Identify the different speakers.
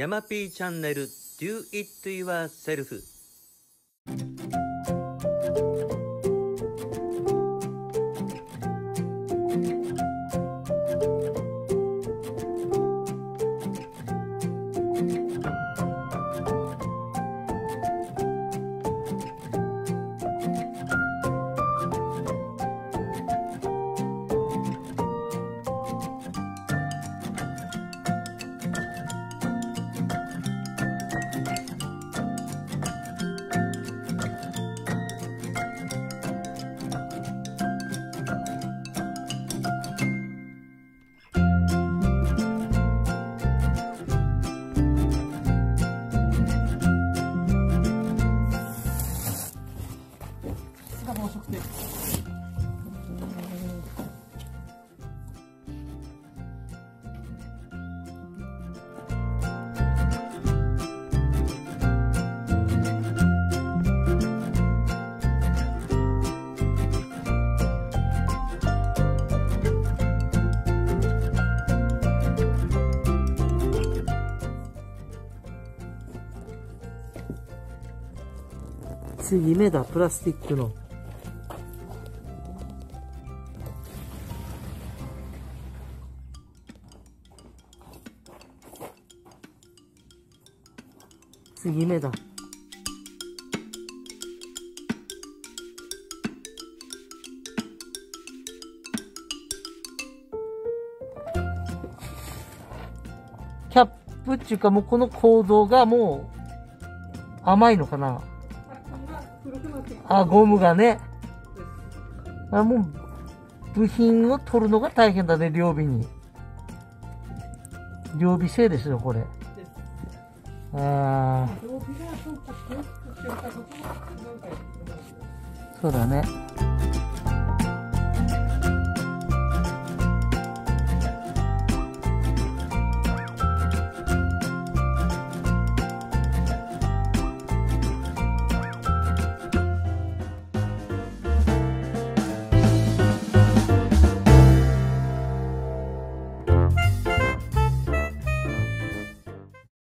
Speaker 1: ヤマピーチャンネル Do It Yourself。
Speaker 2: 次目だ、プラスチックの。次目だ。キャップっていうかもうこの構造がもう甘いのかな。あ、ゴムがね。あ、もう、部品を取るのが大変だね、両尾に。両尾製ですよ、これ。ああ。そうだね。